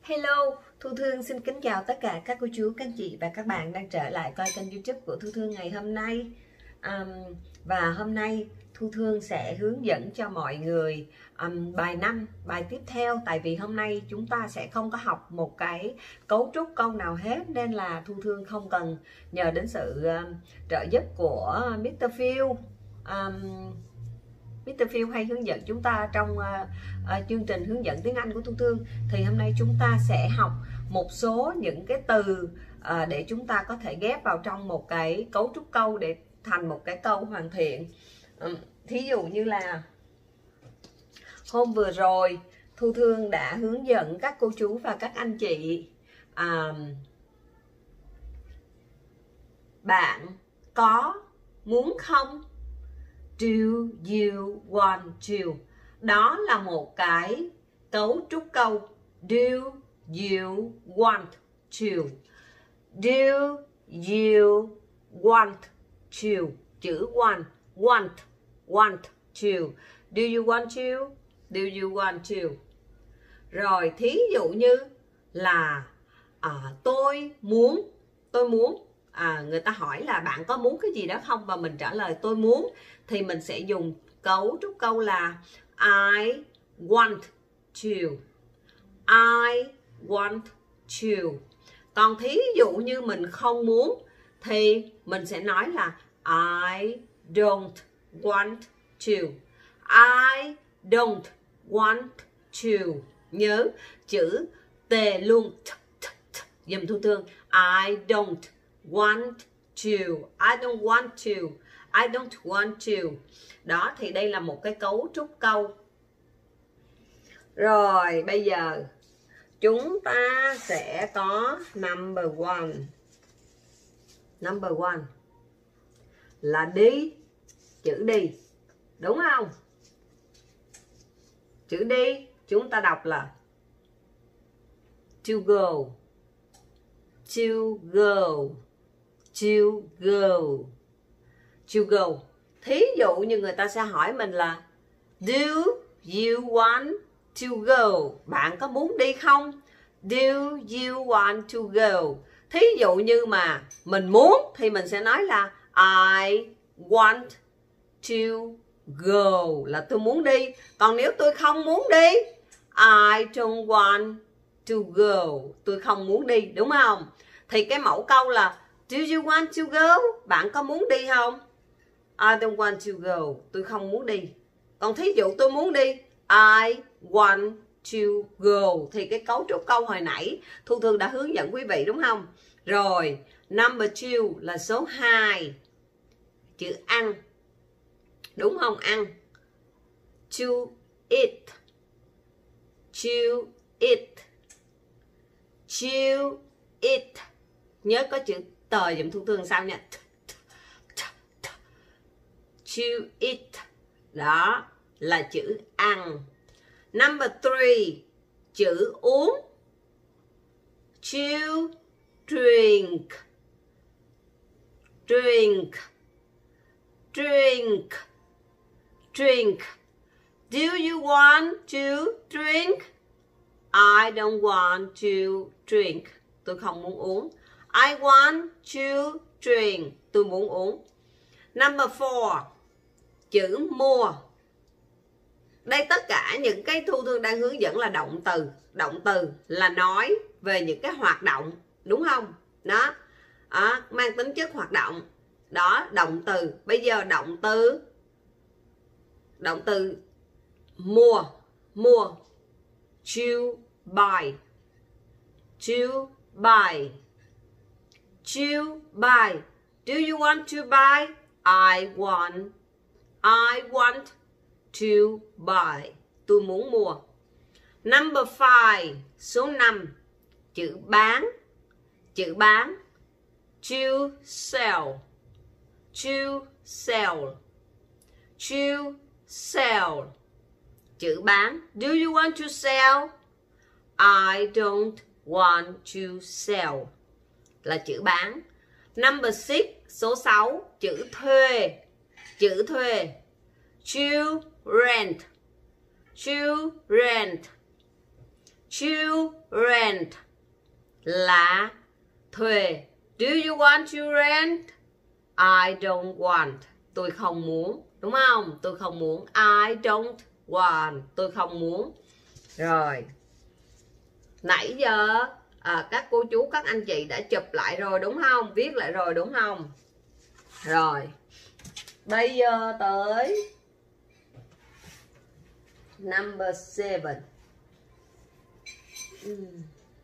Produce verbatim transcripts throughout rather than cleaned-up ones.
Hello, Thu Thương xin kính chào tất cả các cô chú, các anh chị và các bạn đang trở lại coi kênh YouTube của Thu Thương ngày hôm nay. um, Và hôm nay Thu Thương sẽ hướng dẫn cho mọi người um, bài năm, bài tiếp theo. Tại vì hôm nay chúng ta sẽ không có học một cái cấu trúc câu nào hết, nên là Thu Thương không cần nhờ đến sự um, trợ giúp của mít tơ Phil. um, mít tơ Phil hay hướng dẫn chúng ta trong uh, uh, chương trình hướng dẫn tiếng Anh của Thu Thương. Thì hôm nay chúng ta sẽ học một số những cái từ uh, để chúng ta có thể ghép vào trong một cái cấu trúc câu để thành một cái câu hoàn thiện. um, Thí dụ như là hôm vừa rồi Thu Thương đã hướng dẫn các cô chú và các anh chị uh, bạn có muốn không? Do you want to? Đó là một cái cấu trúc câu. Do you want to? Do you want to? Chữ want, want, want to. Do you want to? Do you want to? Rồi thí dụ như là à, tôi muốn, tôi muốn. À, người ta hỏi là bạn có muốn cái gì đó không, và mình trả lời tôi muốn, thì mình sẽ dùng cấu trúc câu là I want to. I want to. Còn thí dụ như mình không muốn thì mình sẽ nói là I don't want to. I don't want to. Nhớ chữ T luôn, dùm Thu Thương. I don't want to. I don't want to. I don't want to. Đó, thì đây là một cái cấu trúc câu. Rồi bây giờ chúng ta sẽ có number one. Number one là đi. Chữ đi, đúng không? Chữ đi chúng ta đọc là to go. To go. To go. To go. Thí dụ như người ta sẽ hỏi mình là do you want to go? Bạn có muốn đi không? Do you want to go? Thí dụ như mà mình muốn thì mình sẽ nói là I want to go, là tôi muốn đi. Còn nếu tôi không muốn đi, I don't want to go, tôi không muốn đi, đúng không? Thì cái mẫu câu là do you want to go? Bạn có muốn đi không? I don't want to go, tôi không muốn đi. Còn thí dụ tôi muốn đi, I want to go, thì cái cấu trúc câu hồi nãy Thu Thương đã hướng dẫn quý vị, đúng không? Rồi, number two là số hai. Chữ ăn, đúng không? Ăn. To eat. To eat. To eat. Nhớ có chữ tờ dùm Thu Thương sao nha. To eat. Đó là chữ ăn. Number three, chữ uống. To drink. Drink. Drink. Drink. Do you want to drink? I don't want to drink. Tôi không muốn uống. I want to drink. Tôi muốn uống. Number four, chữ mua. Đây tất cả những cái Thu Thương đang hướng dẫn là động từ. Động từ là nói về những cái hoạt động, đúng không? Đó, à, mang tính chất hoạt động. Đó, động từ. Bây giờ động từ Động từ mua. Mua. To buy. To buy. To buy. Do you want to buy? I want. I want to buy. Tôi muốn mua. Number five, số năm. Chữ bán. Chữ bán. To sell. To sell. To sell. Chữ bán. Do you want to sell? I don't want to sell. Là chữ bán. Number six, số sáu. Chữ thuê. Chữ thuê. To rent. To rent. to rent là thuê. Do you want to rent? I don't want. Tôi không muốn. Đúng không? Tôi không muốn. I don't want. Tôi không muốn. Rồi. Nãy giờ à, các cô chú, các anh chị đã chụp lại rồi đúng không? Viết lại rồi đúng không? Rồi. Bây giờ tới number seven. uhm.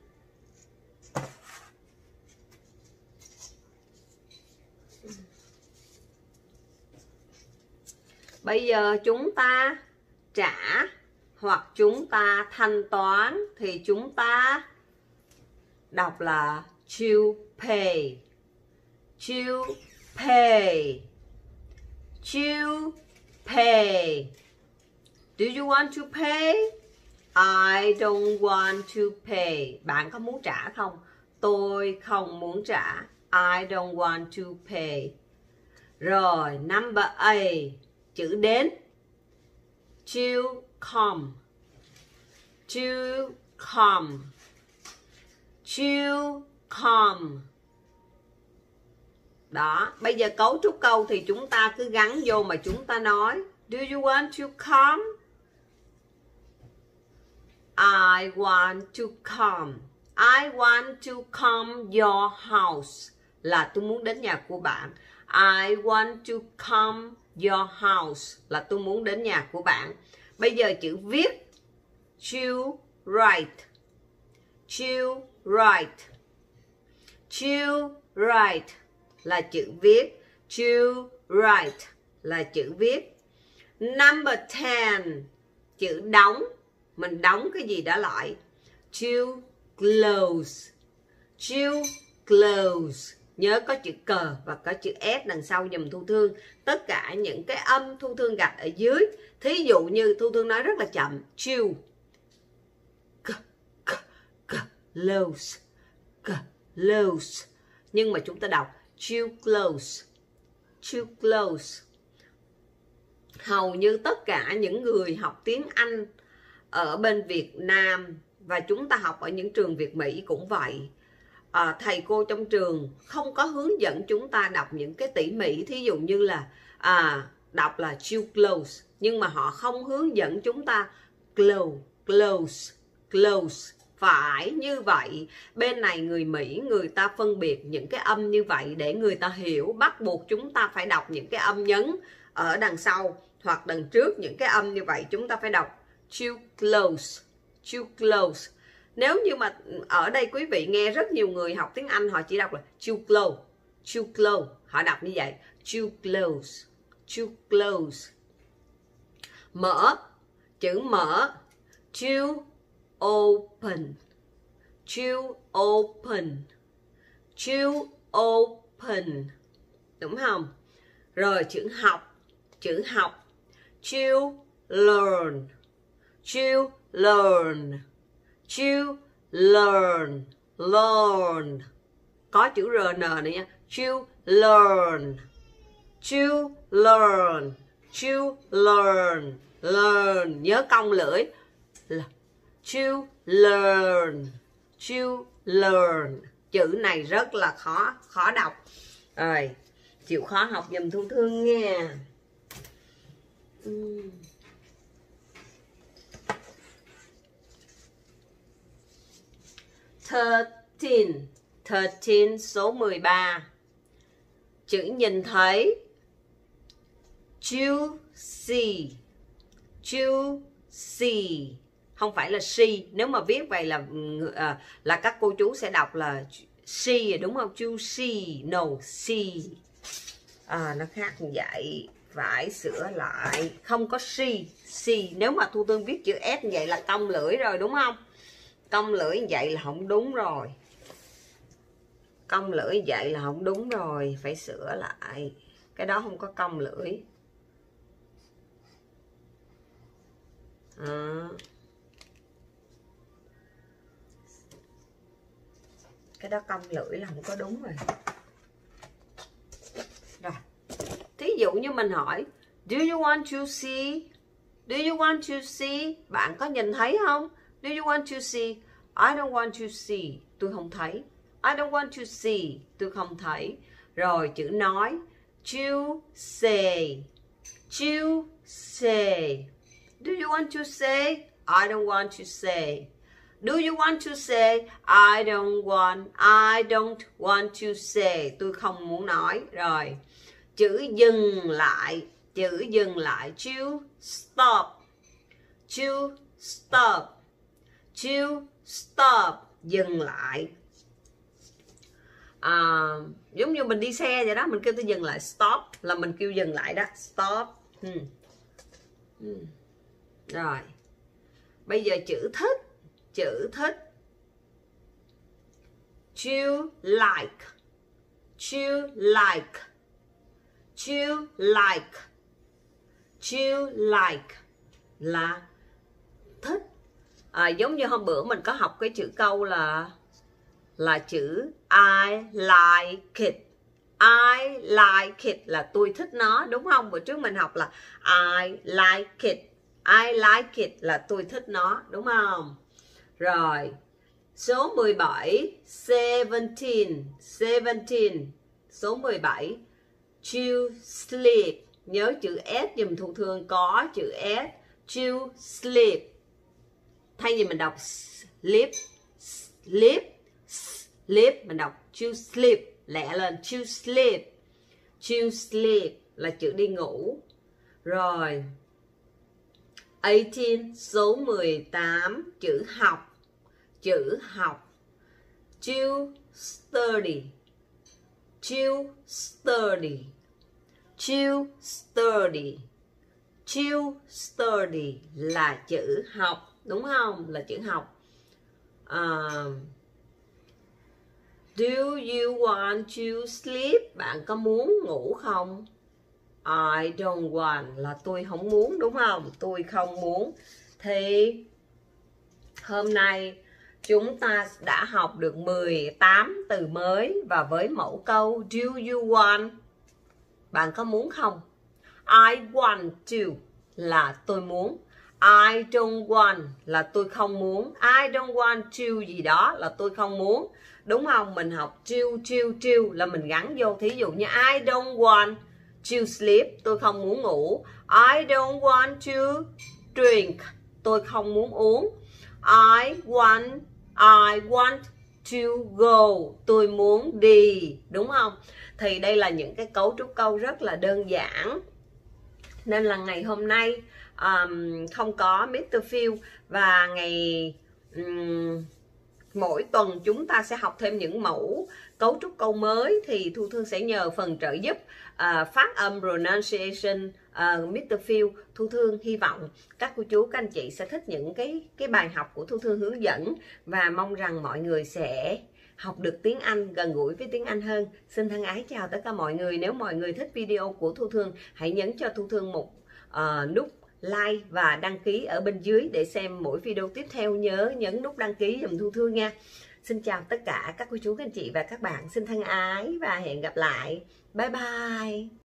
Bây giờ chúng ta trả hoặc chúng ta thanh toán thì chúng ta đọc là to pay. To pay. To pay. Do you want to pay? I don't want to pay. Bạn có muốn trả không? Tôi không muốn trả. I don't want to pay. Rồi, number eight. Chữ đến. To come. To come. To come. Đó, bây giờ cấu trúc câu thì chúng ta cứ gắn vô mà chúng ta nói. Do you want to come? I want to come. I want to come your house. Là tôi muốn đến nhà của bạn. I want to come your house. Là tôi muốn đến nhà của bạn. Bây giờ chữ viết. To write. To write. To write là chữ viết. To write là chữ viết. Number ten. Chữ đóng. Mình đóng cái gì đó lại. To close. To close. Nhớ có chữ cờ và có chữ S đằng sau dùm Thu Thương. Tất cả những cái âm Thu Thương gạch ở dưới. Thí dụ như Thu Thương nói rất là chậm. To c, c, close. Close. Nhưng mà chúng ta đọc too close. Too close. Hầu như tất cả những người học tiếng Anh ở bên Việt Nam và chúng ta học ở những trường Việt Mỹ cũng vậy. À, thầy cô trong trường không có hướng dẫn chúng ta đọc những cái tỉ mỉ. Thí dụ như là à, đọc là too close. Nhưng mà họ không hướng dẫn chúng ta close, close, close. Phải như vậy. Bên này người Mỹ người ta phân biệt những cái âm như vậy để người ta hiểu. Bắt buộc chúng ta phải đọc những cái âm nhấn ở đằng sau hoặc đằng trước. Những cái âm như vậy chúng ta phải đọc too close, too close. Nếu như mà ở đây quý vị nghe rất nhiều người học tiếng Anh họ chỉ đọc là too close, too close. Họ đọc như vậy. Too close, too close. Mở. Chữ mở. To open. To open. To open. Đúng không? Rồi chữ học. Chữ học. To learn. To learn. To learn. Learn. Có chữ R N này nha. To learn. To learn. To learn. Learn. Nhớ cong lưỡi. To learn. To learn. Chữ này rất là khó. Khó đọc. Rồi. Chịu khó học dùm Thu Thương nha. uhm. thirteen. thirteen số mười ba. Chữ nhìn thấy. To see. To see. Không phải là see. Nếu mà viết vậy là à, là các cô chú sẽ đọc là see, đúng không? To see. No, see. À, nó khác như vậy. Phải sửa lại. Không có see. See. Nếu mà Thu Thương viết chữ S như vậy là cong lưỡi rồi, đúng không? Cong lưỡi như vậy là không đúng rồi. Cong lưỡi như vậy là không đúng rồi. Phải sửa lại. Cái đó không có cong lưỡi. À. Cái đó cong lưỡi là không có đúng rồi. Rồi. Thí dụ như mình hỏi Do you want to see? Do you want to see? Bạn có nhìn thấy không? Do you want to see? I don't want to see. Tôi không thấy. I don't want to see. Tôi không thấy. Rồi chữ nói. You say. You say. Do you want to say? I don't want to say. Do you want to say? I don't want. I don't want to say. Tôi không muốn nói. Rồi. Chữ dừng lại. Chữ dừng lại. You stop. You stop. You stop. Dừng lại. À, giống như mình đi xe vậy đó. Mình kêu tôi dừng lại. Stop. Là mình kêu dừng lại đó. Stop. Hmm. Hmm. Rồi. Bây giờ chữ thích. Chữ thích. You like. You like. You like. You like. Là thích. À, giống như hôm bữa mình có học cái chữ câu là là chữ I like it. I like it là tôi thích nó, đúng không? Bữa trước mình học là I like it. I like it là tôi thích nó, đúng không? Rồi. Số mười bảy. seventeen. seventeen. Số mười bảy. You sleep. Nhớ chữ S dùm Thu Thương có chữ S. You sleep. Thay vì mình đọc sleep, sleep, sleep, mình đọc you sleep, lẹ lên. You sleep. You sleep là chữ đi ngủ. Rồi. eighteen. Số mười tám. Chữ học. Chữ học. You study. You study. You study. You study là chữ học, đúng không? Là chữ học. Uh, do you want to sleep? Bạn có muốn ngủ không? I don't want là tôi không muốn, đúng không? Tôi không muốn. Thì hôm nay chúng ta đã học được mười tám từ mới và với mẫu câu do you want? Bạn có muốn không? I want to là tôi muốn. I don't want là tôi không muốn. I don't want to gì đó là tôi không muốn. Đúng không? Mình học to, to, to là mình gắn vô. Thí dụ như I don't want to sleep, tôi không muốn ngủ. I don't want to drink, tôi không muốn uống. I want, I want to go, tôi muốn đi. Đúng không? Thì đây là những cái cấu trúc câu rất là đơn giản. Nên là ngày hôm nay um, không có mít tơ Phil. Và ngày um, mỗi tuần chúng ta sẽ học thêm những mẫu cấu trúc câu mới. Thì Thu Thương sẽ nhờ phần trợ giúp uh, phát âm pronunciation uh, mít tơ Phil. Thu Thương hy vọng các cô chú, các anh chị sẽ thích những cái, cái bài học của Thu Thương hướng dẫn. Và mong rằng mọi người sẽ học được tiếng Anh, gần gũi với tiếng Anh hơn. Xin thân ái chào tất cả mọi người. Nếu mọi người thích video của Thu Thương, hãy nhấn cho Thu Thương một uh, nút like và đăng ký ở bên dưới để xem mỗi video tiếp theo. Nhớ nhấn nút đăng ký giùm Thu Thương nha. Xin chào tất cả các cô chú, các anh chị và các bạn. Xin thân ái và hẹn gặp lại. Bye bye.